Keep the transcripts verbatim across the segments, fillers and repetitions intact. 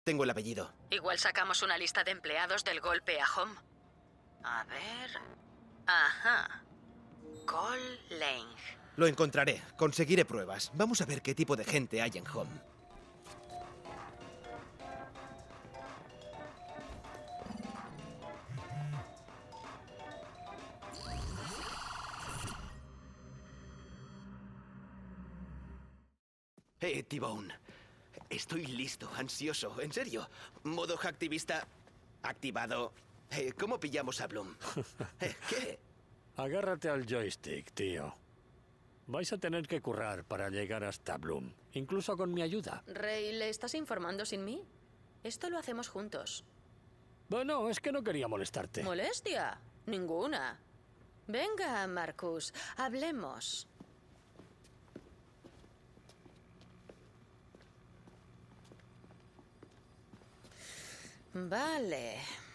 tengo el apellido. Igual sacamos una lista de empleados del golpe a Home. A ver... Ajá. Cole Lang. Lo encontraré. Conseguiré pruebas. Vamos a ver qué tipo de gente hay en Home. Eh, T-Bone. Estoy listo, ansioso, en serio. Modo hacktivista activado. Eh, ¿Cómo pillamos a Bloom? Eh, ¿Qué? Agárrate al joystick, tío. Vais a tener que currar para llegar hasta Bloom, incluso con mi ayuda. Rey, ¿le estás informando sin mí? Esto lo hacemos juntos. Bueno, es que no quería molestarte. ¿Molestia? Ninguna. Venga, Marcus, hablemos. Vale.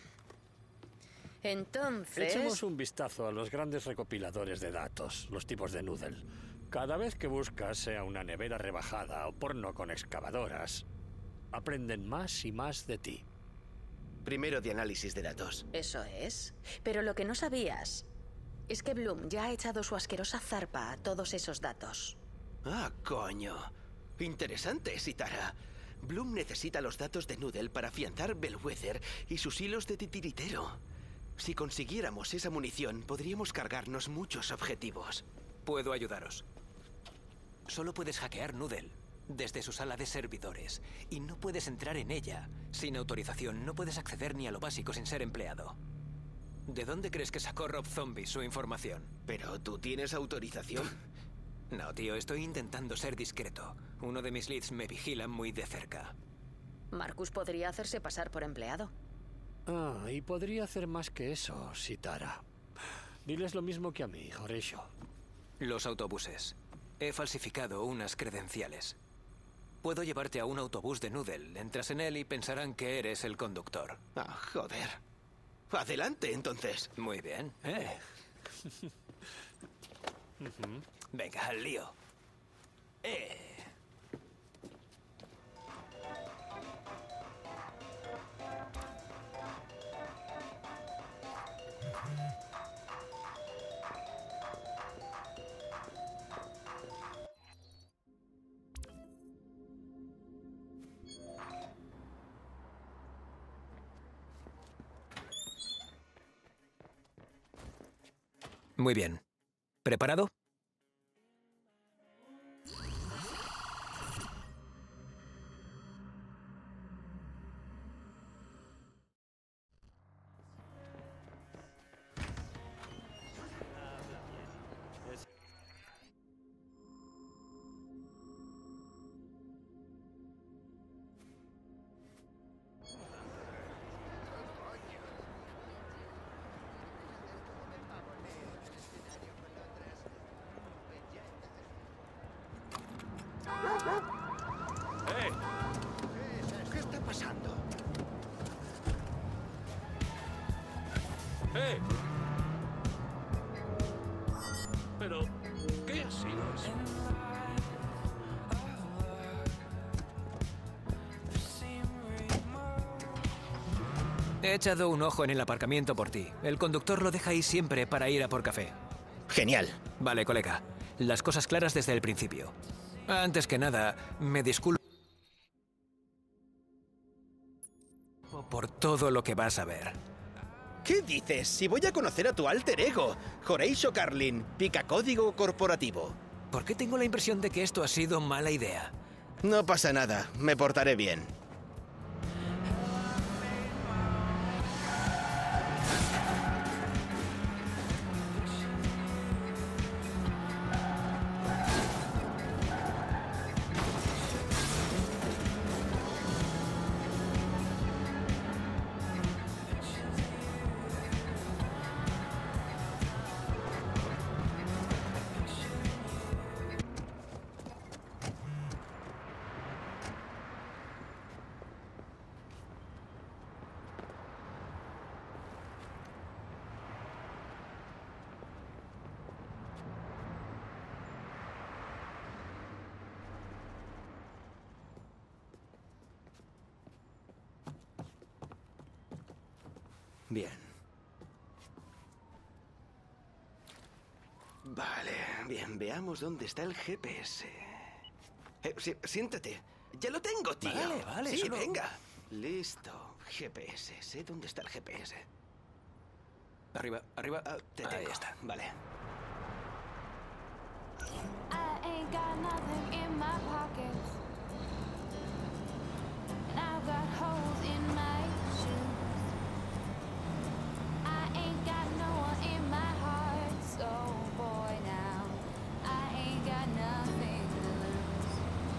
Entonces... Echemos un vistazo a los grandes recopiladores de datos, los tipos de Noodle. Cada vez que buscas, sea una nevera rebajada o porno con excavadoras, aprenden más y más de ti. Primero de análisis de datos. Eso es. Pero lo que no sabías es que Bloom ya ha echado su asquerosa zarpa a todos esos datos. Ah, coño. Interesante, Sitara. Bloom necesita los datos de Noodle para afianzar Bellwether y sus hilos de titiritero. Si consiguiéramos esa munición, podríamos cargarnos muchos objetivos. Puedo ayudaros. Solo puedes hackear Noodle desde su sala de servidores y no puedes entrar en ella. Sin autorización no puedes acceder ni a lo básico sin ser empleado. ¿De dónde crees que sacó Rob Zombie su información? ¿Pero tú tienes autorización? No, tío, estoy intentando ser discreto. Uno de mis leads me vigila muy de cerca. Marcus podría hacerse pasar por empleado. Ah, y podría hacer más que eso, Sitara. Diles lo mismo que a mí, Horatio. Los autobuses. He falsificado unas credenciales. Puedo llevarte a un autobús de Noodle. Entras en él y pensarán que eres el conductor. Ah, joder. Adelante, entonces. Muy bien. Eh. Venga, al lío. Eh. Muy bien. ¿Preparado? ¿Qué está pasando? ¡Eh! Pero, ¿qué ha sido eso? He echado un ojo en el aparcamiento por ti. El conductor lo deja ahí siempre para ir a por café. Genial. Vale, colega. Las cosas claras desde el principio. Antes que nada, me disculpo por todo lo que vas a ver. ¿Qué dices? Si voy a conocer a tu alter ego, Horatio Carlin, picacódigo corporativo. ¿Por qué tengo la impresión de que esto ha sido mala idea? No pasa nada, me portaré bien. Bien. Vale, bien, veamos dónde está el G P S. Eh, sí, siéntate. Ya lo tengo, tío. Vale, vale, Sí, solo- venga. Listo. G P S. Sé dónde está el G P S. Arriba, arriba. Ah, te Ahí tengo. está. Vale. I ain't got nothing in my pockets, and I've got holes in my shoes. I ain't got no one in my heart, so boy now I ain't got nothing to lose.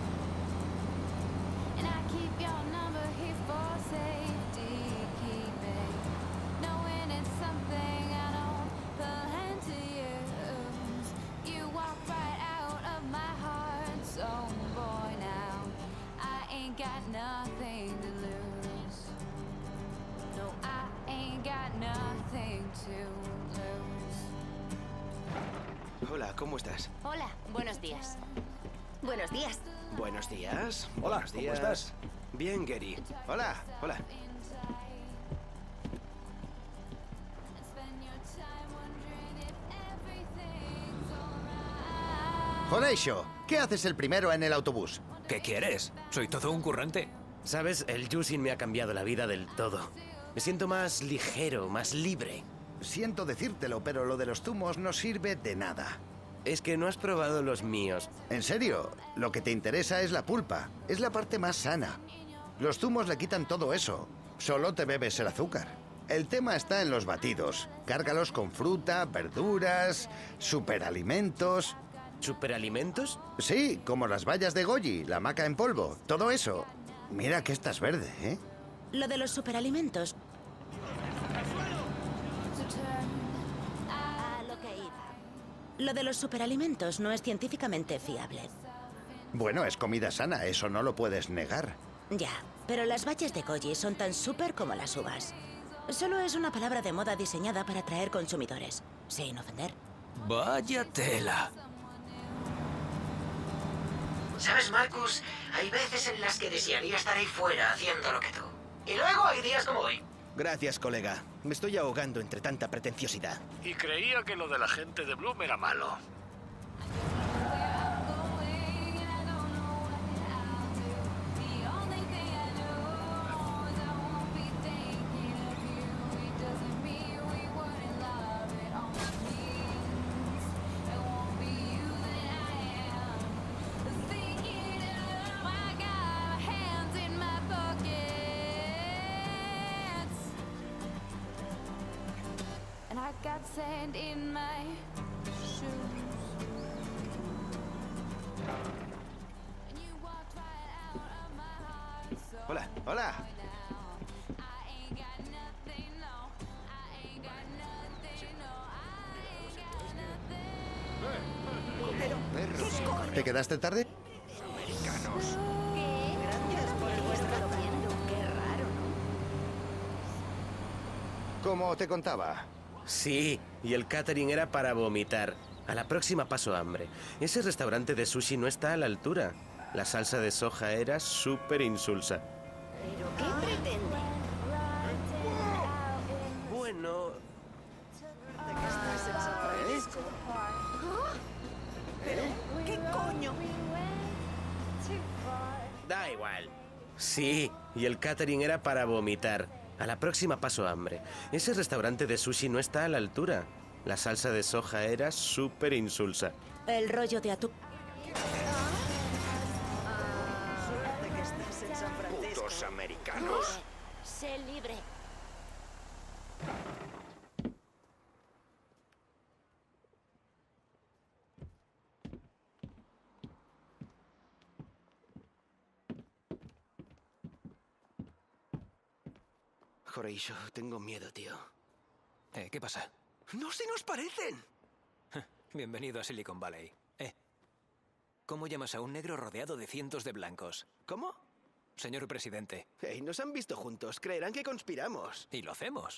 And I keep your number here for safety keeping, knowing it's something I don't plan to use. You walk right out of my heart, so boy now I ain't got nothing to lose. No, I ain't got nothing to lose. Hola, ¿cómo estás? Hola, buenos días. Buenos días. Buenos días. Hola, Buenos ¿cómo días. estás? Bien, Gary. Hola, hola. Spend your time wondering if everything's alright. Horatio, ¿qué haces el primero en el autobús? ¿Qué quieres? Soy todo un currante. Sabes, el juicing me ha cambiado la vida del todo. Me siento más ligero, más libre. Siento decírtelo, pero lo de los zumos no sirve de nada. Es que no has probado los míos. En serio, lo que te interesa es la pulpa. Es la parte más sana. Los zumos le quitan todo eso. Solo te bebes el azúcar. El tema está en los batidos. Cárgalos con fruta, verduras, superalimentos. ¿Superalimentos? Sí, como las bayas de goji, la maca en polvo, todo eso. Mira que estás verde, ¿eh? Lo de los superalimentos. A lo que iba. Lo de los superalimentos no es científicamente fiable. Bueno, es comida sana, eso no lo puedes negar. Ya, pero las bayas de goji son tan súper como las uvas. Solo es una palabra de moda diseñada para atraer consumidores, sin ofender. Vaya tela. ¿Sabes, Marcus? Hay veces en las que desearía estar ahí fuera haciendo lo que tú. Y luego hay días como hoy. Gracias, colega. Me estoy ahogando entre tanta pretenciosidad. Y creía que lo de la gente de Bloom era malo. And I got sand in my shoes. And you walked right out of my heart, so Hola, hola. I ain't got nothing, no. I ain't got nothing, no. I ain't got nothing. ¿Te quedaste tarde? Como te contaba. Sí, y el catering era para vomitar. A la próxima paso hambre. Ese restaurante de sushi no está a la altura. La salsa de soja era súper insulsa. ¿Pero qué pretende? Bueno... ¿Qué coño? Da igual. Sí, y el catering era para vomitar. A la próxima paso hambre. Ese restaurante de sushi no está a la altura. La salsa de soja era súper insulsa. El rollo de atún. Putos americanos. Sé libre. Horatio, tengo miedo, tío. Eh, ¿qué pasa? ¡No se nos parecen! Bienvenido a Silicon Valley. Eh, ¿cómo llamas a un negro rodeado de cientos de blancos? ¿Cómo? Señor presidente. Hey, nos han visto juntos. Creerán que conspiramos. Y lo hacemos.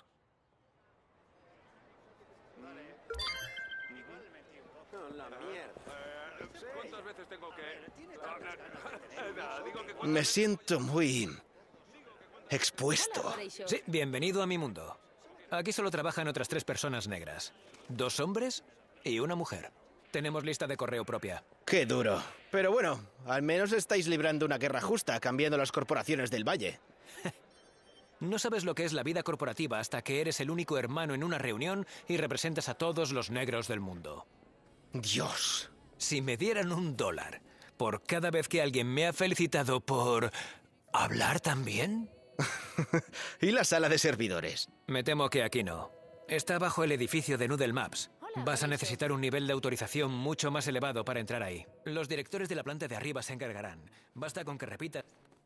¿Cuántas veces tengo que...? Nada, digo que... Me siento muy... expuesto. Sí, bienvenido a mi mundo. Aquí solo trabajan otras tres personas negras. Dos hombres y una mujer. Tenemos lista de correo propia. Qué duro. Pero bueno, al menos estáis librando una guerra justa, cambiando las corporaciones del valle. No sabes lo que es la vida corporativa hasta que eres el único hermano en una reunión y representas a todos los negros del mundo. Dios. Si me dieran un dólar por cada vez que alguien me ha felicitado por... ¿hablar también? ¿Y la sala de servidores? Me temo que aquí no. Está bajo el edificio de Noodle Maps. Vas a necesitar un nivel de autorización mucho más elevado para entrar ahí. Los directores de la planta de arriba se encargarán. Basta con que repitas...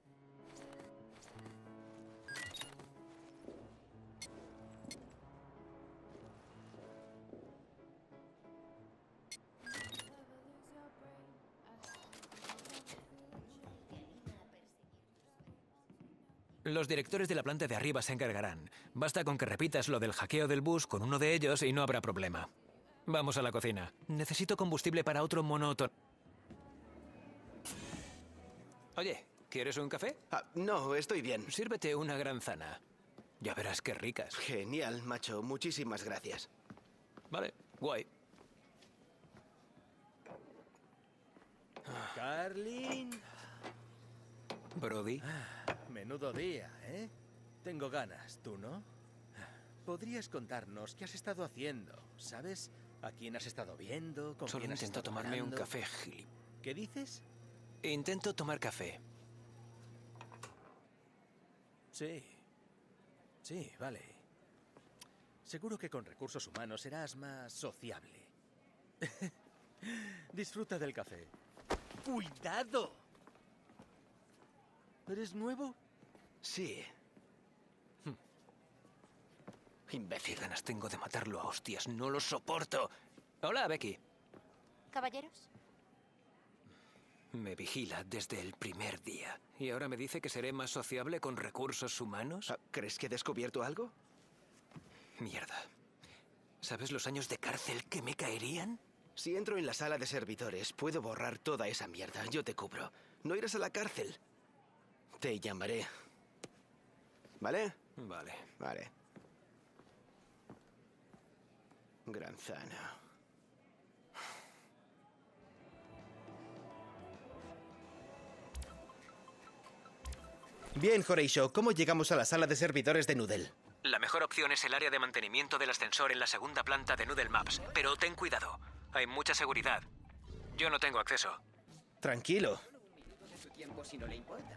Los directores de la planta de arriba se encargarán. Basta con que repitas lo del hackeo del bus con uno de ellos y no habrá problema. Vamos a la cocina. Necesito combustible para otro monótono. Oye, ¿quieres un café? Ah, no, estoy bien. Sírvete una granzana. Ya verás qué ricas. Genial, macho. Muchísimas gracias. Vale, guay. Carlin. Brody. Menudo día, ¿eh? Tengo ganas, ¿tú no? ¿Podrías contarnos qué has estado haciendo? ¿Sabes? ¿A quién has estado viendo? ¿Con Solo quién has intento estado tomarme hablando? un café, Gili. ¿Qué dices? Intento tomar café. Sí. Sí, vale. Seguro que con recursos humanos serás más sociable. Disfruta del café. ¡Cuidado! ¿Eres nuevo? Sí. Imbécil, ganas tengo de matarlo a hostias. No lo soporto. Hola, Becky. ¿Caballeros? Me vigila desde el primer día. ¿Y ahora me dice que seré más sociable con recursos humanos? ¿Crees que he descubierto algo? Mierda. ¿Sabes los años de cárcel que me caerían? Si entro en la sala de servidores, puedo borrar toda esa mierda. Yo te cubro. No irás a la cárcel. Te llamaré. ¿Vale? Vale. Vale. Granzana. Bien, Horatio, ¿cómo llegamos a la sala de servidores de Noodle? La mejor opción es el área de mantenimiento del ascensor en la segunda planta de Noodle Maps. Pero ten cuidado. Hay mucha seguridad. Yo no tengo acceso. Tranquilo. Si no le importa.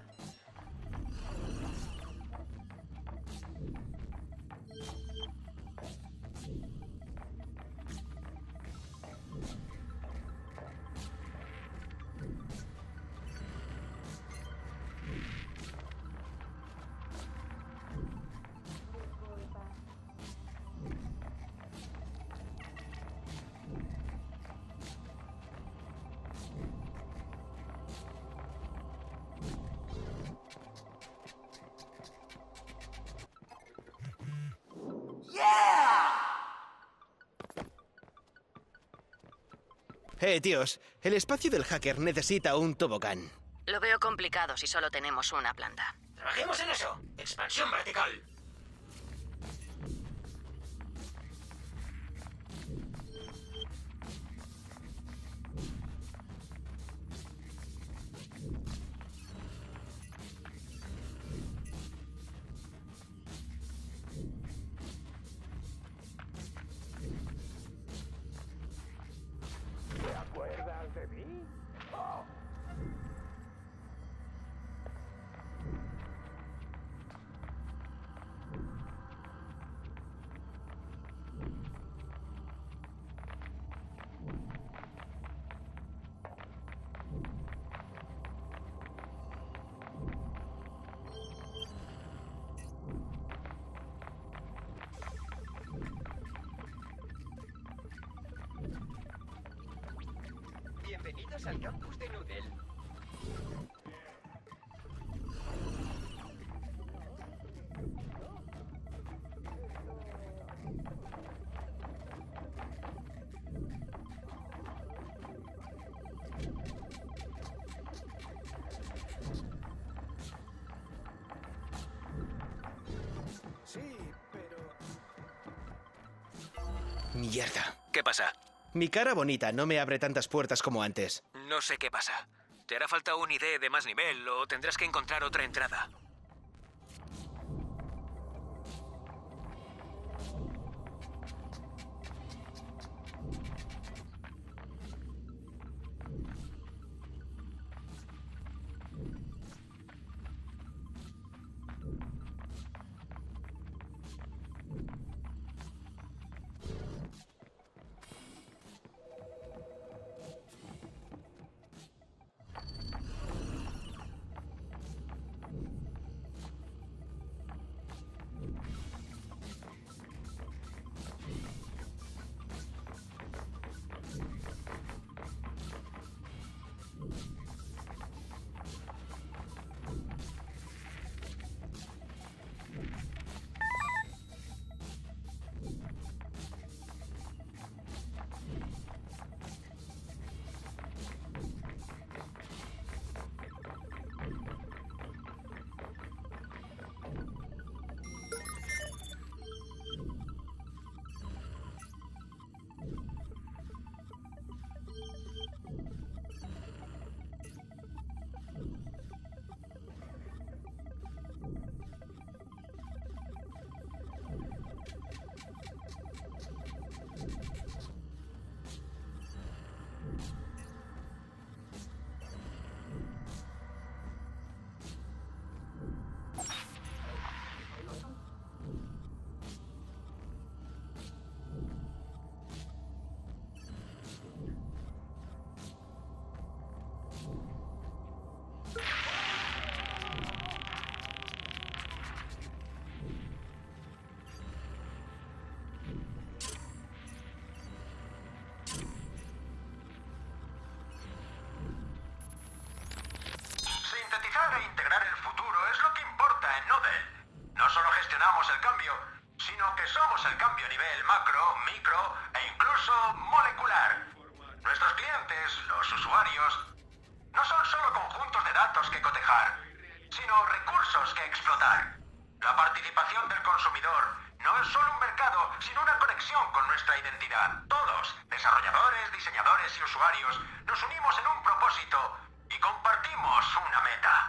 Eh, tíos, el espacio del hacker necesita un tobogán. Lo veo complicado si solo tenemos una planta. Trabajemos en eso. Expansión vertical. ¿Te acuerdas de mí? Oh. Bienvenidos al campus de Noodle. Sí, pero... Mierda. ¿Qué pasa? Mi cara bonita no me abre tantas puertas como antes. No sé qué pasa. ¿Te hará falta un I D de más nivel o tendrás que encontrar otra entrada? Sintetizar e integrar el futuro es lo que importa en Noodle. No solo gestionamos el cambio, sino que somos el cambio a nivel macro, micro e incluso molecular. Nuestros clientes, los usuarios, no son solo conjuntos de datos que cotejar, sino recursos que explotar. La participación del consumidor no es solo un mercado, sino una conexión con nuestra identidad. Todos, desarrolladores, diseñadores y usuarios, nos unimos en un propósito y compartimos una meta.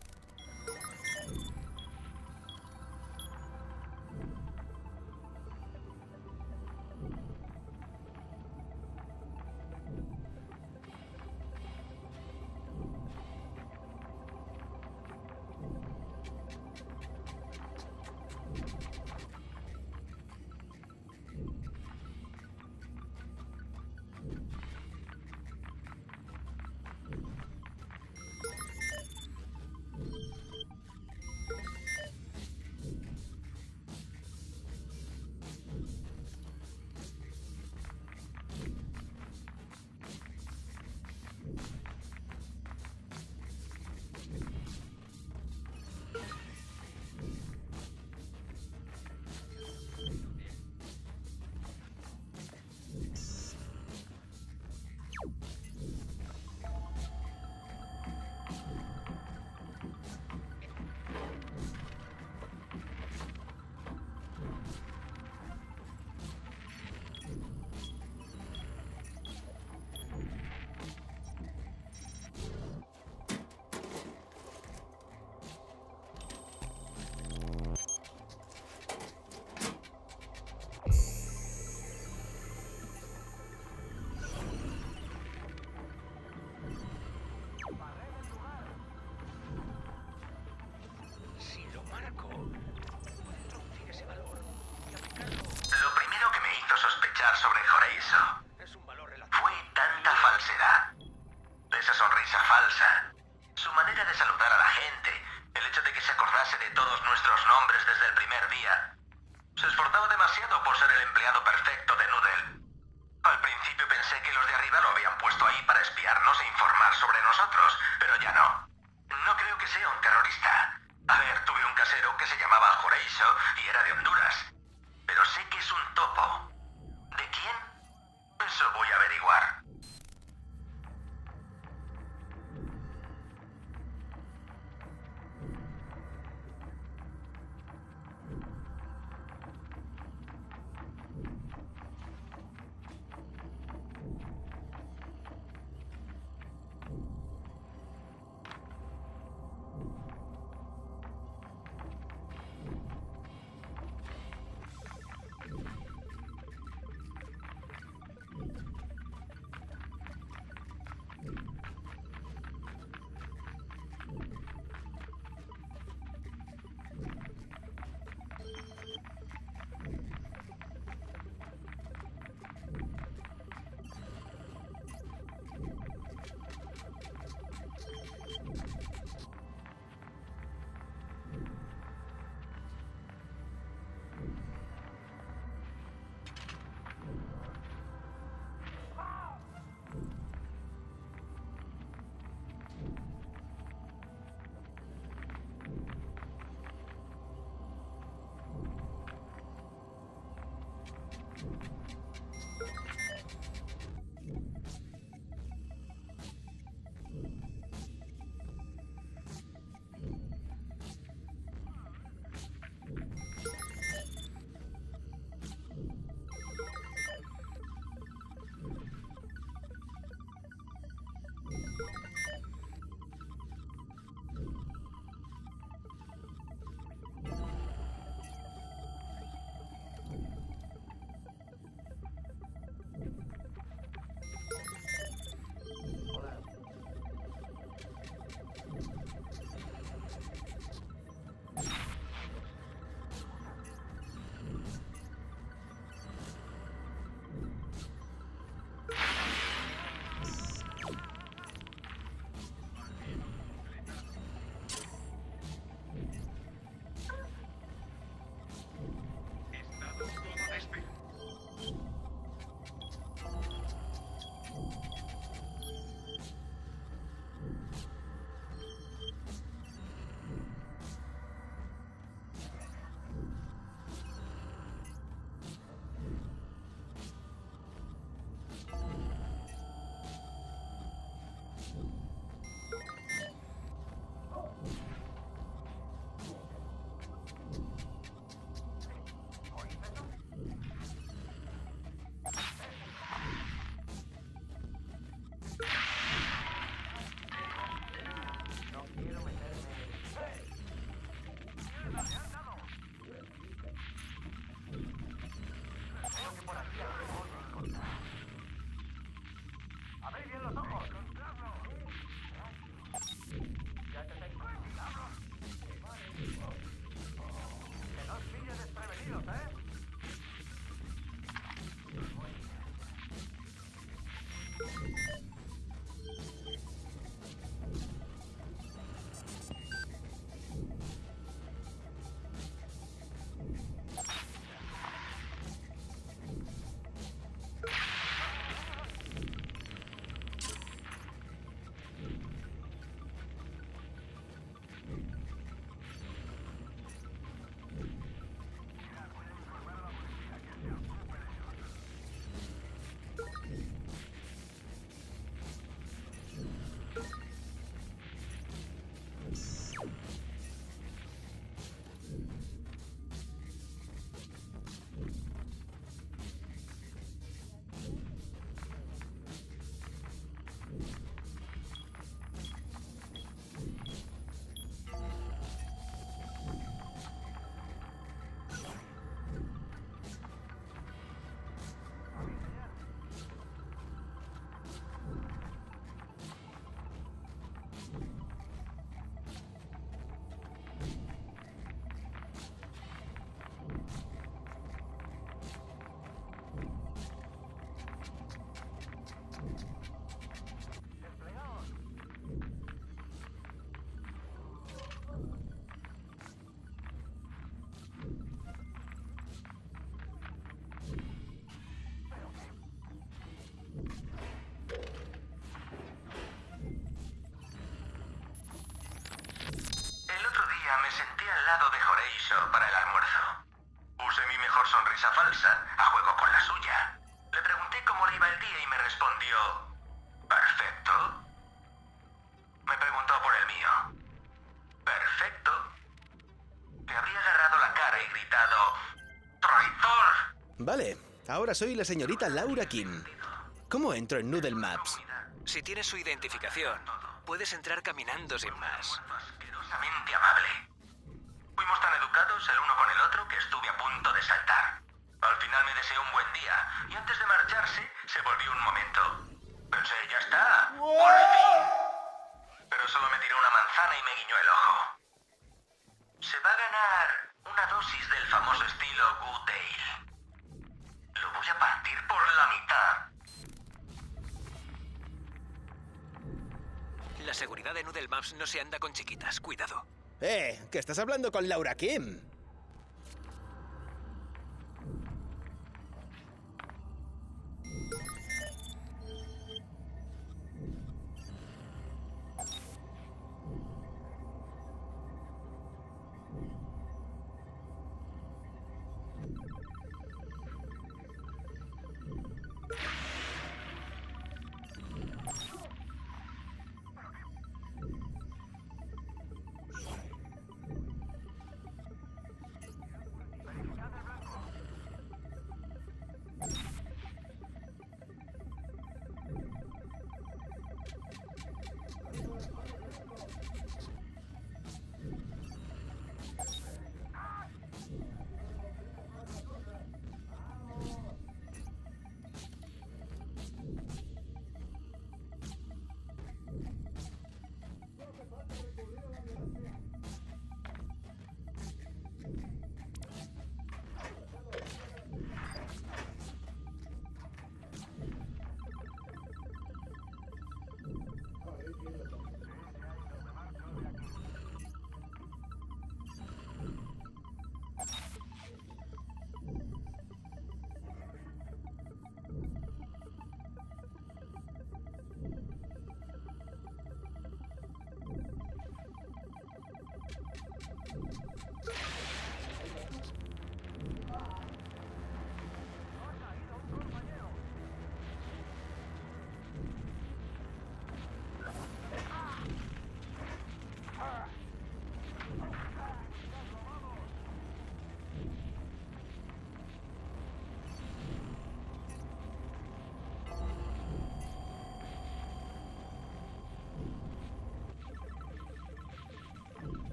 Sobre Horeizo. Fue tanta falsedad. Esa sonrisa falsa. Su manera de saludar a la gente. El hecho de que se acordase de todos nuestros nombres desde el primer día. Se esforzaba demasiado por ser el empleado perfecto de Noodle. Al principio pensé que los de arriba lo habían puesto ahí para espiarnos e informar sobre nosotros, pero ya no. No creo que sea un terrorista. A ver, tuve un casero que se llamaba Horeizo y era de Honduras. Pero sé que es un topo. ¿De quién? Eso voy a averiguar. para el almuerzo. Usé mi mejor sonrisa falsa a juego con la suya. Le pregunté cómo le iba el día y me respondió... Perfecto. Me preguntó por el mío. Perfecto. Le habría agarrado la cara y gritado... ¡Traidor! Vale, ahora soy la señorita Laura Kim. ¿Cómo entro en Noodle Maps? Si tienes su identificación, puedes entrar caminando sin más. Asquerosamente amable. Fuimos tan educados el uno con el otro que estuve a punto de saltar. Al final me deseó un buen día y antes de marcharse se volvió un momento. Pensé, ya está. ¡Por fin! Pero solo me tiró una manzana y me guiñó el ojo. Se va a ganar una dosis del famoso estilo Good Ale. Lo voy a partir por la mitad. La seguridad de Noodle Maps no se anda con chiquitas, cuidado. Eh, que estás hablando con Laura Kim.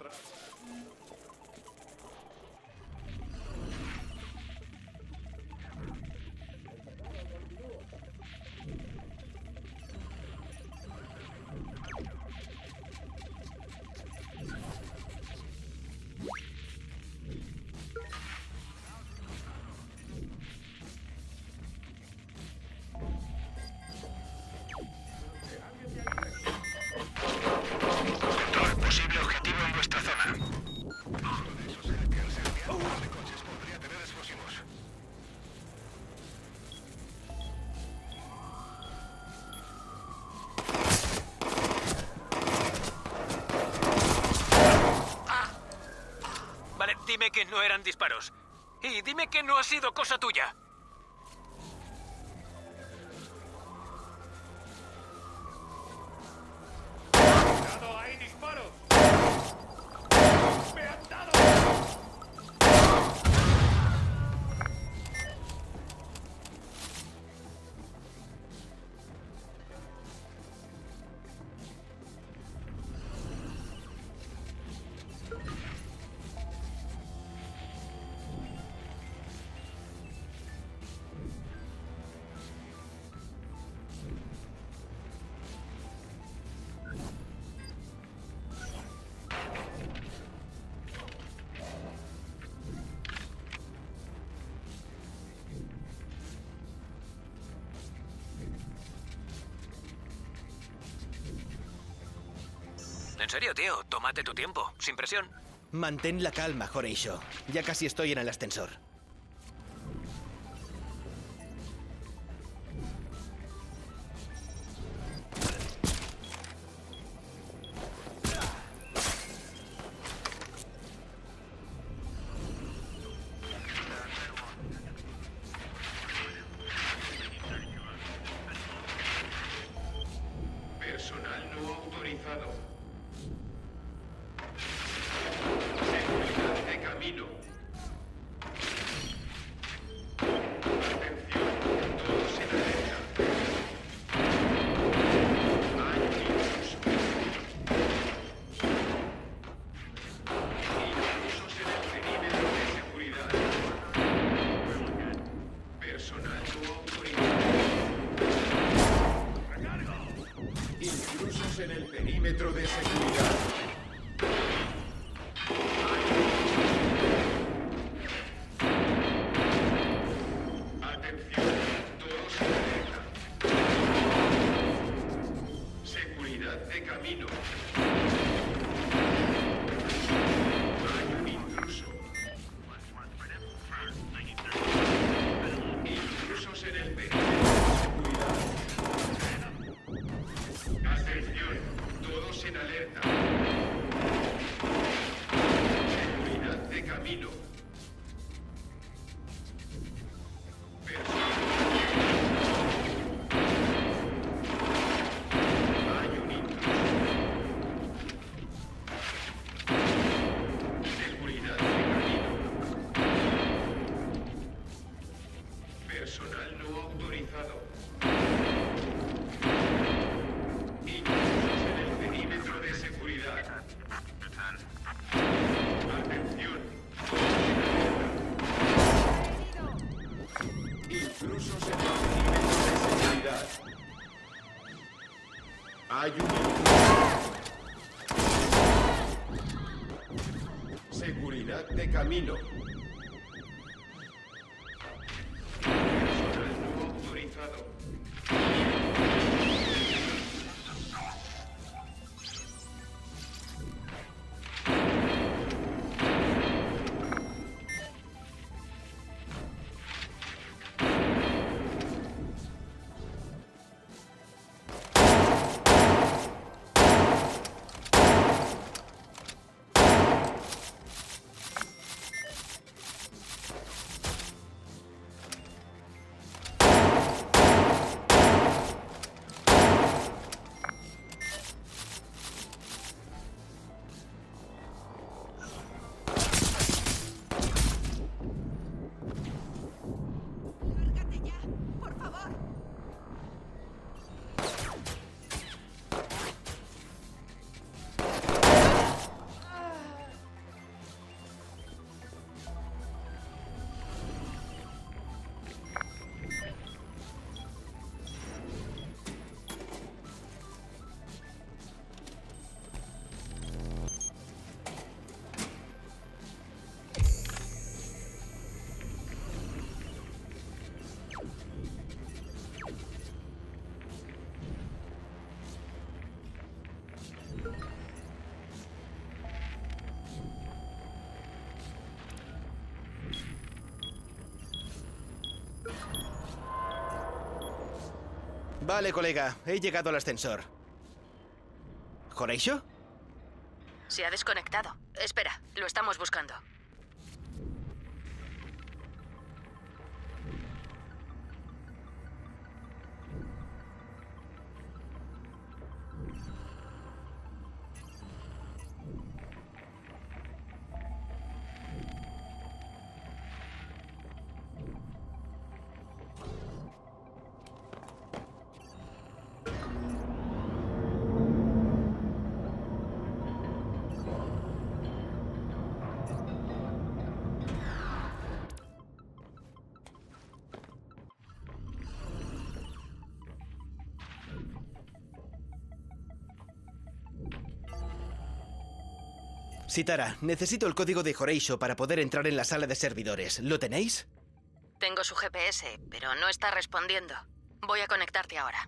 Posible objetivo en vuestra zona. Uno de esos hackers enviando un par de coches podría tener explosivos. Vale, dime que no eran disparos. Y dime que no ha sido cosa tuya. ¡Hay disparos! ¡Me han dado! En serio, tío, tómate tu tiempo, sin presión. Mantén la calma, Horatio. Ya casi estoy en el ascensor. Personal no autorizado. Seguridad de camino. Atención, todos en alerta. Hay intrusos. Intrusos en el perímetro de seguridad. Personal no autorizado. Intrusos en el perímetro de seguridad. Atención, todos en alerta. Seguridad de camino. Hay un intruso. Intrusos en el perímetro de seguridad. Atención, todos en alerta. Seguridad de camino. Hay un intruso. Seguridad de camino. Personal no autorizado. Intrusos en el perímetro de seguridad. Atención. Intrusos en el perímetro de seguridad. Hay un intruso. Seguridad de camino. Personal no autorizado. Vale, colega. He llegado al ascensor. ¿Horatio? Se ha desconectado. Espera, lo estamos buscando. Sitara, necesito el código de Horatio para poder entrar en la sala de servidores. ¿Lo tenéis? Tengo su G P S, pero no está respondiendo. Voy a conectarte ahora.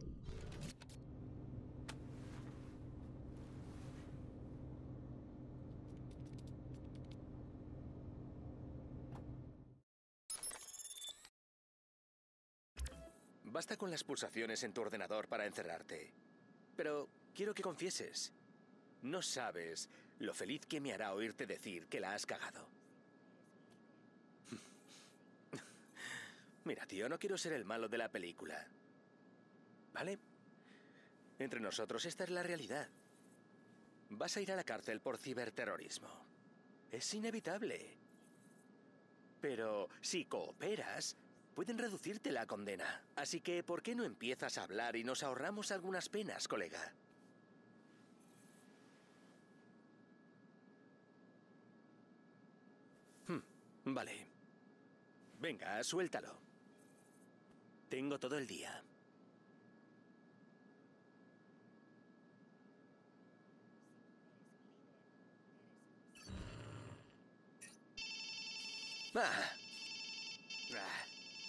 Basta con las pulsaciones en tu ordenador para encerrarte. Pero quiero que confieses. No sabes lo feliz que me hará oírte decir que la has cagado. Mira, tío, no quiero ser el malo de la película. ¿Vale? Entre nosotros, esta es la realidad. Vas a ir a la cárcel por ciberterrorismo. Es inevitable. Pero si cooperas, pueden reducirte la condena. Así que, ¿por qué no empiezas a hablar y nos ahorramos algunas penas, colega? Hmm, vale. Venga, suéltalo. Tengo todo el día. Ah. Ah.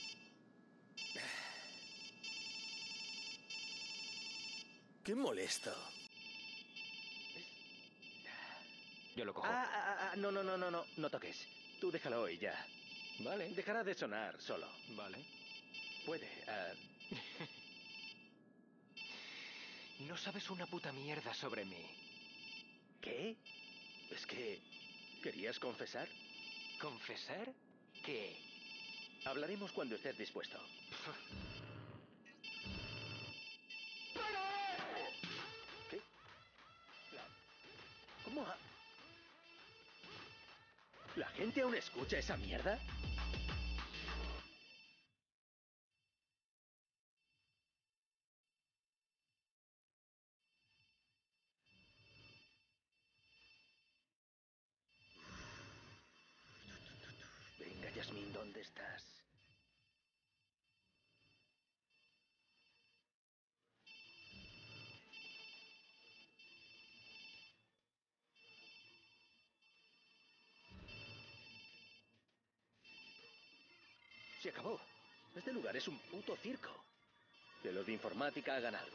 Qué molesto. Yo lo cojo. Ah, ah, ah, no, no, no, no, no, no toques. Tú déjalo y ya. Vale. Dejará de sonar solo. Vale. Puede. ah. No sabes una puta mierda sobre mí. ¿Qué? Es que... ¿Querías confesar? ¿Confesar? ¿Qué? Hablaremos cuando estés dispuesto. ¿Qué? La- ¿Cómo ha... ¿La gente aún escucha esa mierda? Venga, Yasmín, ¿dónde estás? Se acabó. Este lugar es un puto circo. Que los de informática hagan algo.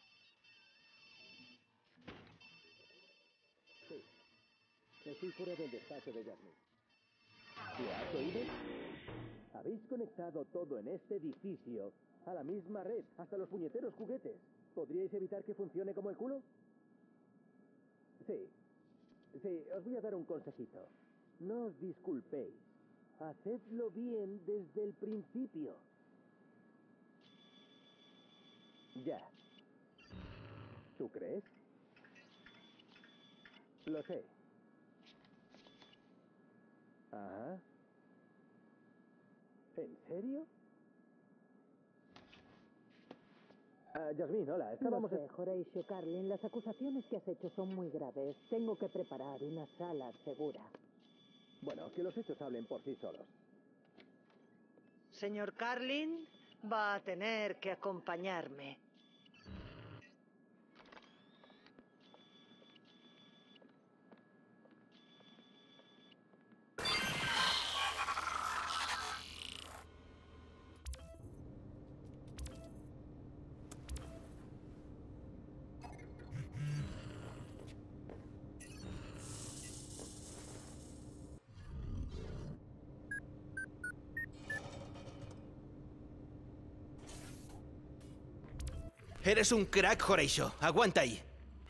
Sí. Estoy fuera del despacho de Yasmín. ¿Lo has oído? Habéis conectado todo en este edificio a la misma red, hasta los puñeteros juguetes. ¿Podríais evitar que funcione como el culo? Sí. Sí, os voy a dar un consejito. No os disculpéis. Hacedlo bien desde el principio. Ya. ¿Tú crees? Lo sé. Ajá. ¿En serio? Ah, Yasmín, hola. Estábamos... No sé, Horatio Carlin, las acusaciones que has hecho son muy graves. Tengo que preparar una sala segura. Bueno, que los hechos hablen por sí solos. Señor Carlin, va a tener que acompañarme. Eres un crack, Horatio. Aguanta ahí.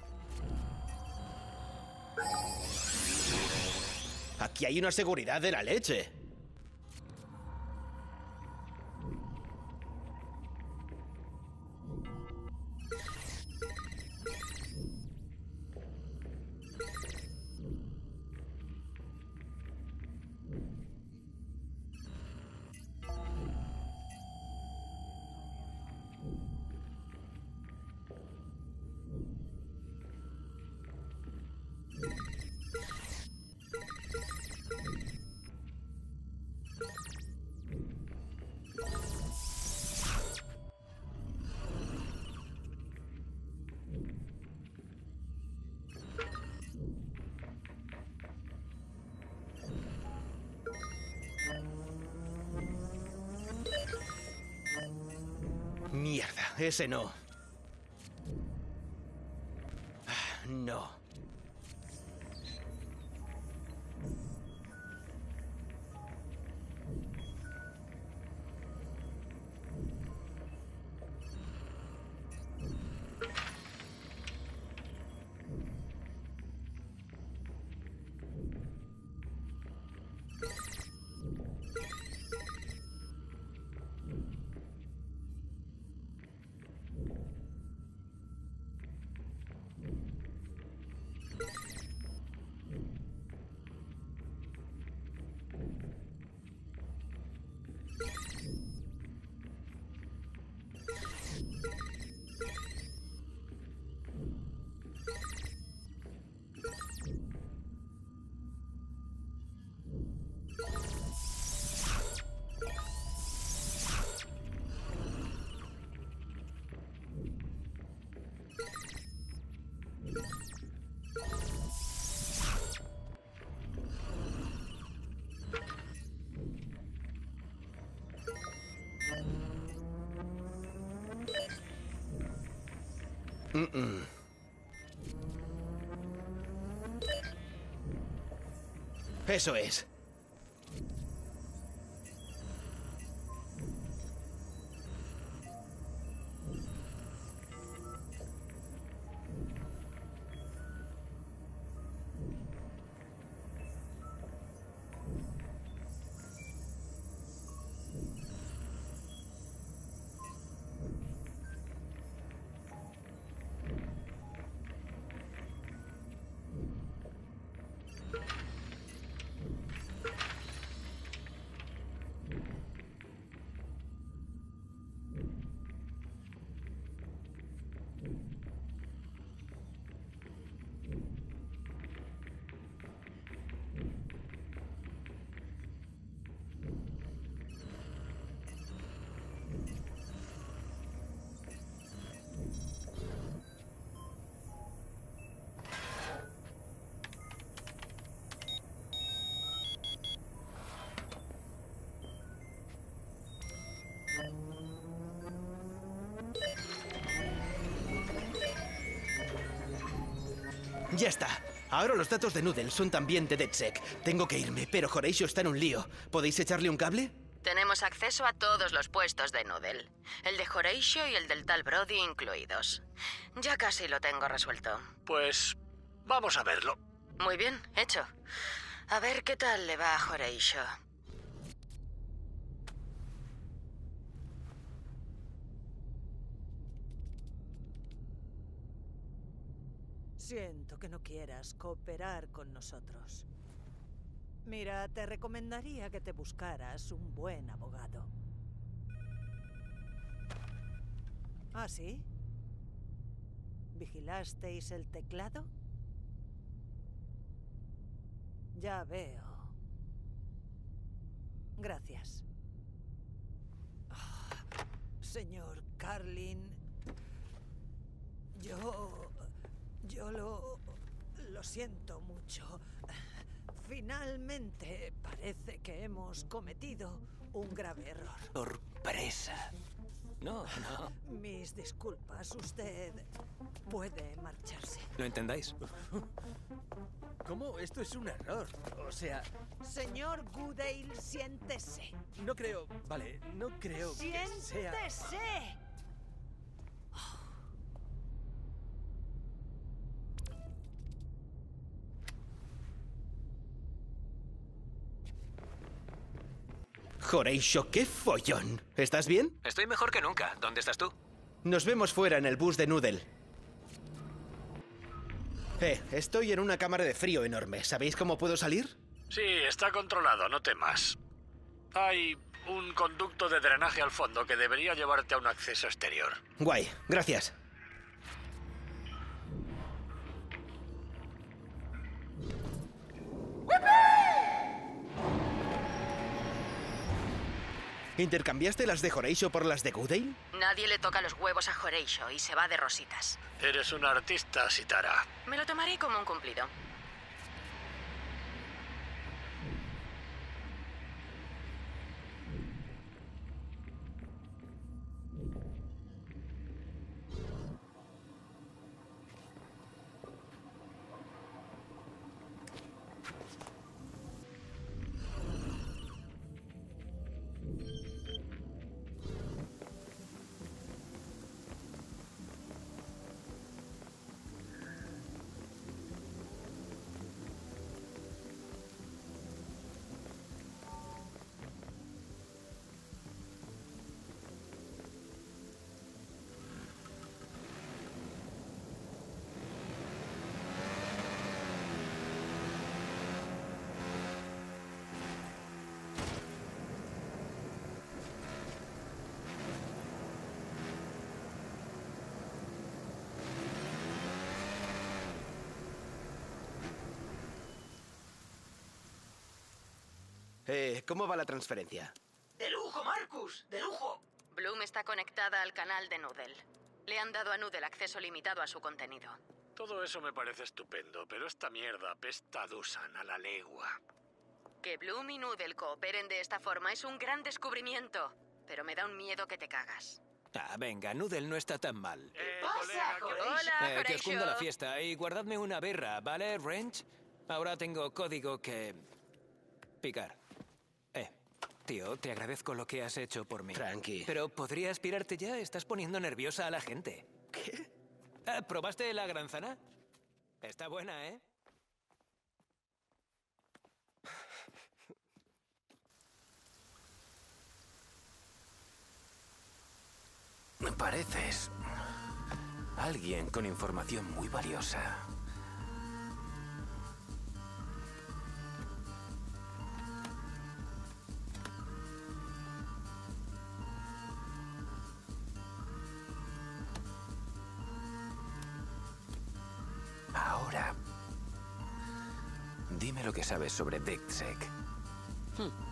Aquí hay una seguridad de la leche. Mierda, ese no. Ah, no. Mm-mm. Eso es. Ya está. Ahora los datos de Noodle son también de DedSec. Tengo que irme, pero Horatio está en un lío. ¿Podéis echarle un cable? Tenemos acceso a todos los puestos de Noodle. El de Horatio y el del tal Brody incluidos. Ya casi lo tengo resuelto. Pues vamos a verlo. Muy bien, hecho. A ver qué tal le va a Horatio. Siento que no quieras cooperar con nosotros. Mira, te recomendaría que te buscaras un buen abogado. ¿Ah, sí? ¿Vigilasteis el teclado? Ya veo. Gracias. Ah, señor Carlin, yo... Yo lo... lo siento mucho. Finalmente parece que hemos cometido un grave error. Sorpresa. No, no. Mis disculpas, usted puede marcharse. ¿Lo entendáis? ¿Cómo? Esto es un error. O sea... Señor Goodale, siéntese. No creo... Vale, no creo que sea... ¡Siéntese! Horatio, qué follón. ¿Estás bien? Estoy mejor que nunca. ¿Dónde estás tú? Nos vemos fuera en el bus de Noodle. Eh, estoy en una cámara de frío enorme. ¿Sabéis cómo puedo salir? Sí, está controlado, no temas. Hay un conducto de drenaje al fondo que debería llevarte a un acceso exterior. Guay, gracias. ¿Intercambiaste las de Horatio por las de Goodale? Nadie le toca los huevos a Horatio y se va de rositas. Eres una artista, Sitara. Me lo tomaré como un cumplido. Eh, ¿cómo va la transferencia? ¡De lujo, Marcus! ¡De lujo! Bloom está conectada al canal de Noodle. Le han dado a Noodle acceso limitado a su contenido. Todo eso me parece estupendo, pero esta mierda apesta a Dusan a la legua. Que Bloom y Noodle cooperen de esta forma es un gran descubrimiento, pero me da un miedo que te cagas. Ah, venga, Noodle no está tan mal. ¿Qué pasa, Hola, Eh, que os cunda la Horatio. fiesta y guardadme una birra, ¿vale, Wrench? Ahora tengo código que... picar. Eh, tío, te agradezco lo que has hecho por mí. Tranqui. Pero ¿podría aspirarte ya? Estás poniendo nerviosa a la gente. ¿Qué? Ah, ¿probaste la granzana? Está buena, ¿eh? Pareces alguien con información muy valiosa. Ahora, dime lo que sabes sobre DigSec. Hmm.